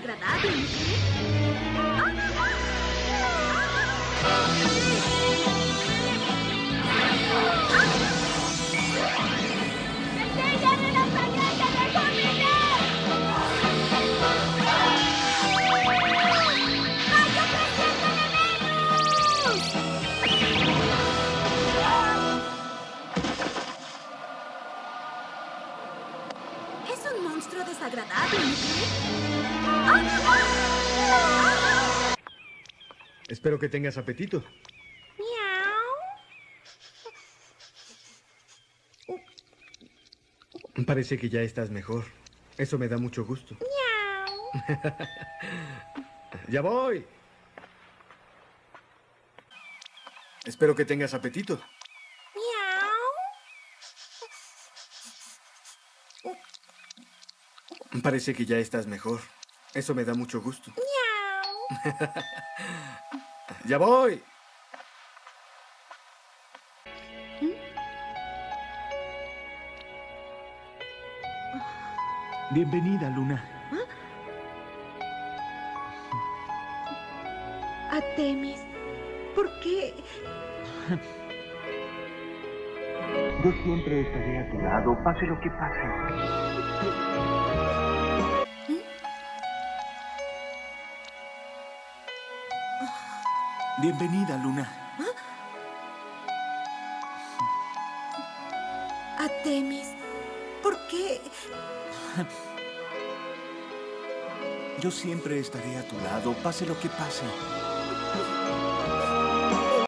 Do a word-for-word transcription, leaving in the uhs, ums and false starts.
desagradable, ¿no crees? ¡Deténganme la fragata de comida! ¡Vaya creciendo de Venus! Es un monstruo desagradable, ¿no crees? Espero que tengas apetito. Parece que ya estás mejor. Eso me da mucho gusto. ¡Ya voy! Espero que tengas apetito. Parece que ya estás mejor. Eso me da mucho gusto. ¡Ya voy! Bienvenida, Luna. Artemis, ¿por qué? Yo siempre estaré a tu lado, pase lo que pase. Bienvenida, Luna. Artemis, ¿por qué? Yo siempre estaré a tu lado, pase lo que pase.